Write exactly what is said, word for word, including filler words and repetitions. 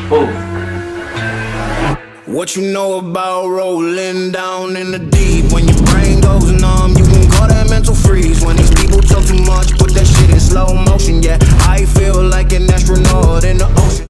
Ooh. What you know about rolling down in the deep when your brain goes